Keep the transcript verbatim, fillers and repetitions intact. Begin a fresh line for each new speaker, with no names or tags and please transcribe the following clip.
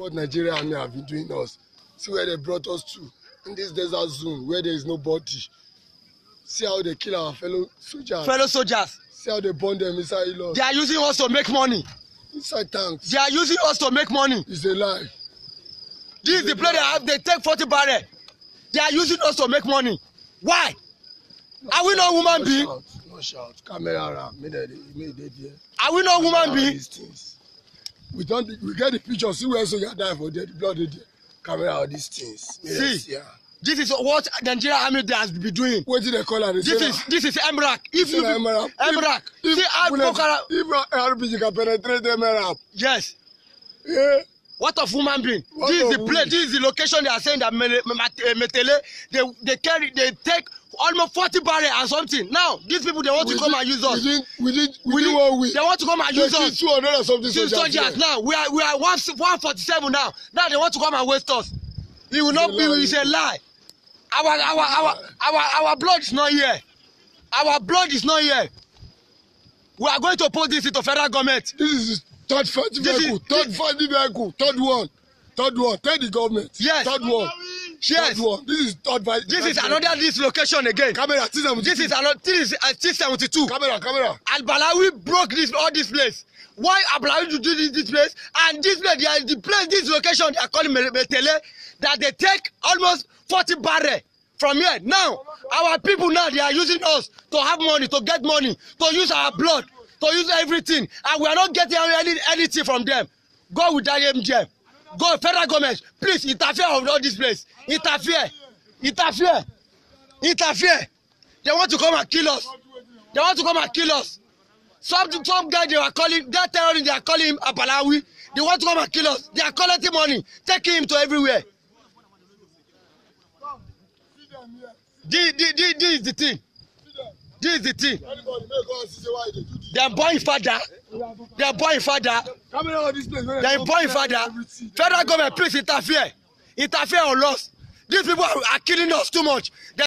what Nigeria Army have been doing us. See where they brought us to, in this desert zone where there is nobody. See how they kill our fellow soldiers.
Fellow soldiers.
See how they burn them inside Ilos.
They are using us to make money.
Inside tanks.
They are using us to make money.
It's a lie.
This is the place they have. They take forty barrel. They are using us to make money. Why?
No,
are we not human
no
being?
Shout, no shout. Camera around. Me they, me they there.
Are we not human being?
We don't. We get the picture. See where soldier die for there. The blood they there. Camera out these things.
See. See this is what Nigeria Army has been doing.
What did they call it?
This is this is M R A C. If you M R A C.
If,
see how Bokara.
If R P G can penetrate M R A C.
Yes.
Yeah.
What of human being?
What
this is the
we?
place. This is the location they are saying that Metele. They they carry. They take almost forty barrel and something. Now these people they want
we
to come
did,
and use us.
We did. We did. We did one week.
They want to come and use us.
two hundred or something
soldiers. soldiers. Now we are we are one one forty seven now. Now they want to come and waste us. It will not be. It's a lie. Our our our our our blood is not here. Our blood is not here. We are going to put this into federal government.
This is third fighting vehicle. Third fighting vehicle. Third one. Third one. Tell the government.
Yes.
Third one.
Yes.
Third one. This is third fighting.
This is another dislocation again.
Camera.
This is another. This is uh, T seventy-two.
Camera. Camera.
Al-Balawi broke this all this place. Why Al-Balawi to do this this place? And this place, they are, the place, this location, they are calling Metele, that they take almost forty barrel from here. Now, our people now, they are using us to have money, to get money, to use our blood, to use everything. And we are not getting any, anything from them. Go with that M G M. Go, federal government, please interfere with all this place. Interfere. Interfere. Interfere. They want to come and kill us. They want to come and kill us. Some, some guy they are calling, that terrorist, they are calling him Al-Balawi. They want to come and kill us. They are collecting money, taking him to everywhere. This, this, this, this is the thing. This is the thing. They are boy father. They are boy father. They are boy father. Federal government, please interfere. Interfere on us. These people are, are killing us too much. They